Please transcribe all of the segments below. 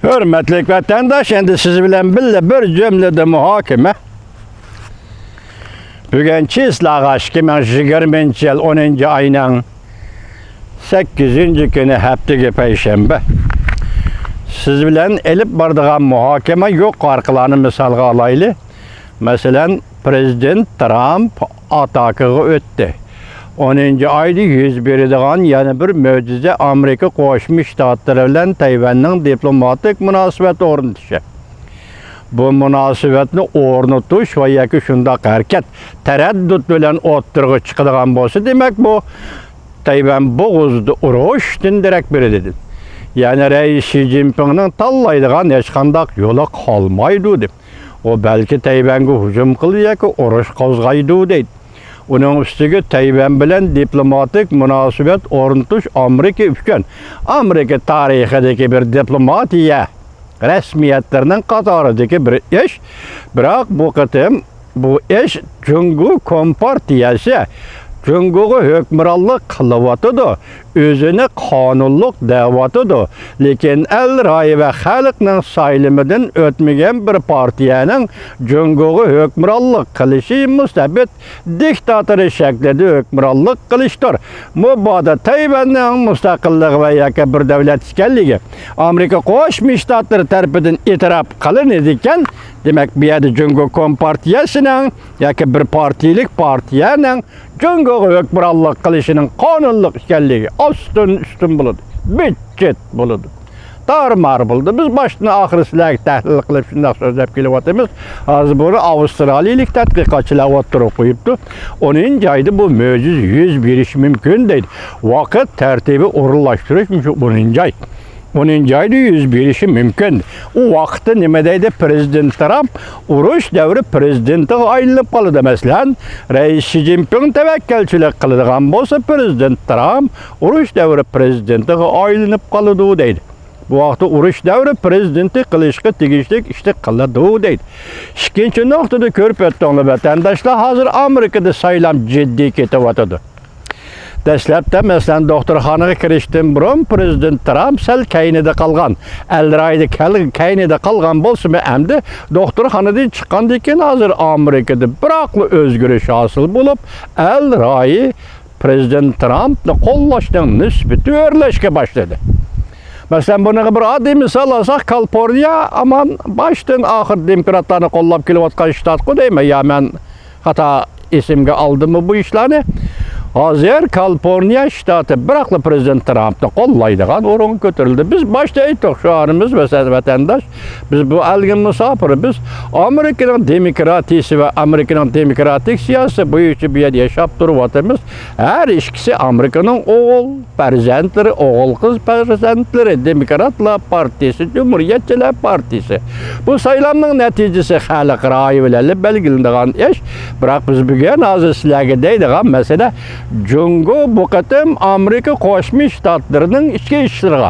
Hürmetlik vatandaş, endi siz bilen bille bir cümlede muhakeme. Bugün çizlağa 2020 yıl 10. ayının 8. günü haftaga payshanba. Siz bilen elip bardığan muhakeme yok arkalarını misalga alaylı. Mesela Prezident Trump atakığı öttü. 10. ayda yüz beradigan yana bir möcüze Amerika Qo'shma Shtatlari bilan Tayvanning diplomatik munosabat o'rnatishi. Bu munosabatni o'rnatish va yoki shunday harakat taraddud bilan o'ttirg'i chiqadigan bo'lsa, demak bu Tayvan bo'g'izda urushdan darak beradi. Yani Reis Xi Jinpingning tanlaydigan hech qanday yo'li qolmaydi deb. O belki Tayvanga hujum qildi yoki urush qo'zg'aydi deydi. Onun üstüge Tayvan bilen diplomatik munosabat o'rnatish Amerika uchun Amerika tarixidagi bir diplomatiya rasmiyatlarining qatoridagi bir ish. Biroq bu qatim bu ish Jungo Kompartiyasi Jungo'ga hükmranlık kılıvatıdı, özünü kanunluk davatıdı. Lekin el rayı ve halkının sayliminden ötmegen bir partiyanın Jungo'ga hükmranlık kılışı müstebit diktatörü şeklinde hükmranlık kılıştır. Mubada Tayvan'ın müstakillik ve yaka bir devlet işgalliği Amerika Qo'shma Shtatlari tarafından itiraf kılınırken, demek bir yerde Jungo Kompartiyasının yaka bir partilik partiyanın Jungo'ga hükmranlık kılışının kanunluk işgalliği üstün buludu. Bütçet buludu. Darmar buldu. Biz başına ahir sizlerle tahlil kılıp şundan sözlep kelivatımız. Az bunu Avustraliyalık tadqiqatçılar oturup koyuptu. 10. ayda bu möcüz yüz beriş mümkün değil. Vakit tertibi uğurlaştırışmış 10. ay. 10. ayda yüz berişi mümkün. O vaxtda nimedeydi Prezident Trump uruş devri prezidenti aylanıp kalıdı mesela. Reis Xi Jinping tevekkelçilik kılıdığan bolsa Prezident Trump uruş devri prezidenti aylanıp kalıdı deydi. Bu vaxtda uruş devri prezidenti kılışkı tigişlik işte kılıdı deydi. İkinci noktada körüp ettiğinli vatandaşlar hazır Amerika'da saylam ciddi ketivatıdı. Dəslətdə məsələn doktorxanaga kirishdən burun Prezident Trump sel kaynida qalğan, elrayda kaynida qalğan bolsa-mı əmdi doktorxanadan chiqqandan keyin hazır Amerikada biroqli o'zgarish hosil bo'lib, elrayı Prezident Trumpni qo'llashdan nisbati o'rlashga boshladi. Mesela buna bir adi misal alsak Kaliforniya aman baştan ahir demokratlarni qo'llab kelayotgan shtat-ku deyman. Ya men hata isimga aldımı bu işlerini. Hazır Kaliforniya ştatı bıraklı Prezident Trump'ta kollaydıgan orun götürüldü. Biz başta ayttık şu anımız mesela vatandaş. Biz bu algın misafiri biz Amerika'nın demokratisi ve Amerika'nın demokratik siyasi bu işi bir yerde yaşap duruvatımız. Her işkisi Amerika'nın oğul prezentleri, oğul kız prezentleri, Demokratlar Partisi, Cumhuriyetçiler Partisi. Bu saylamın neticesi halk rayı bilen belgilendiğin iş. Bırak biz bugün hazır silahı deydiğin mesela Jungo bu qatim Amerika Qo'shma Shtatlarining ichki ishlariga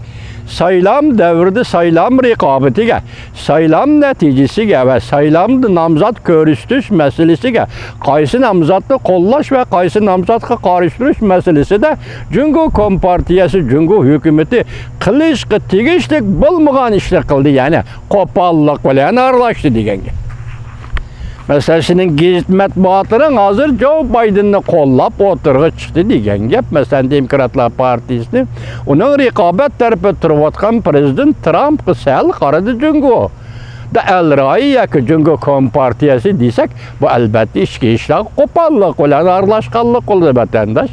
saylam davrida saylam raqobatiga, saylam natijasiga va saylamda nomzod ko'rsatish masalasiga, qaysi nomzodni qo'llash va qaysi nomzodga qarshi masalasida Jungo Kompartiyasi, Jungo hukumati qilishga tegishli bo'lmagan ishlar qildi, ya'ni qo'pollik bilan aralashdi deganga. Mesela senin gizli matbuatların hazır Joe Biden'ı kollap oturga çıktı diyen gap. Mesela Demokratlar Partisi'nin onun rekabet tarafı turvatkan Prezident Trump kısal qaradı Jungo. Da elrayı yaki Jungo Kompartiyası desek bu elbette işki işler kopallık olan arlaşkanlık oldu vatandaş.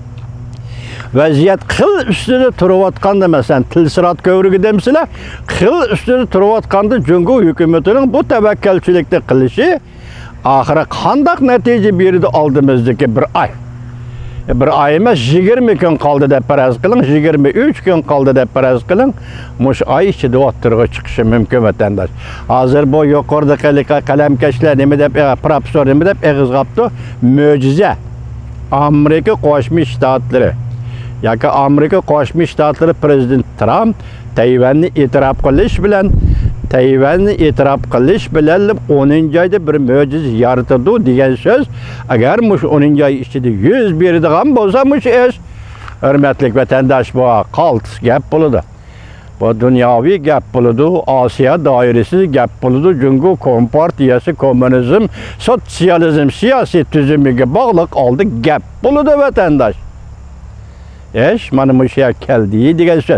Vaziyet kıl üstüne turvatkanda mesela tilsirat kövrüğü demsiler kıl üstüne turvatkanda Jungo hükümetinin bu tevekkelçilikte kılışı ahire kandak netice berdi aldığımızdaki bir ay. Bir ay emas 20 gün kaldı deb faraz qiling, 23 gün kaldı deb faraz qiling. Mush ay ichida o'ttirg'i chiqishi mumkin vatandaş. Hozir bu yuqoridagi qalamkashlar nima deb professor nima deb eg'iz qapti? Mo'jiza. Amerika Qo'shma Shtatlari yoki Amerika Qo'shma Shtatlari Prezident Trump Tayvanni e'tirof qilish bilan Tayvanni e'tirof qilish bilan 10. ayda bir mo'jiza yaratdi degan so'z. Agar mush 10. ay ichida yuz beradigan bo'lsa mush ish hurmatli vatandosh bu qaltis gap bo'ladi. Bu dünyavi gap buludu, Asiya dairesi gap buludu. Çünkü Kompartiyası, komünizm, sosyalizm, siyasi tüzümüge bağlıq aldı gap buludu vatandaş. Mana bu şey geldiği diye söz.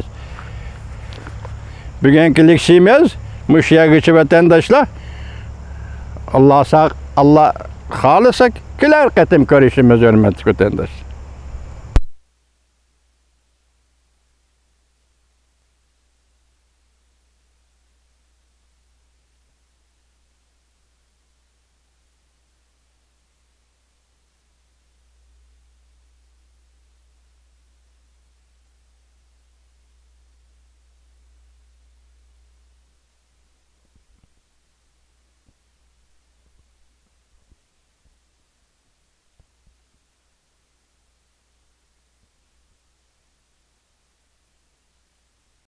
Bugünkü liksimiz, bu şeye geçi vatandaşlar. Allah sağ, Allah halısak, kiler katım görüşümüz hürmetli vatandaş.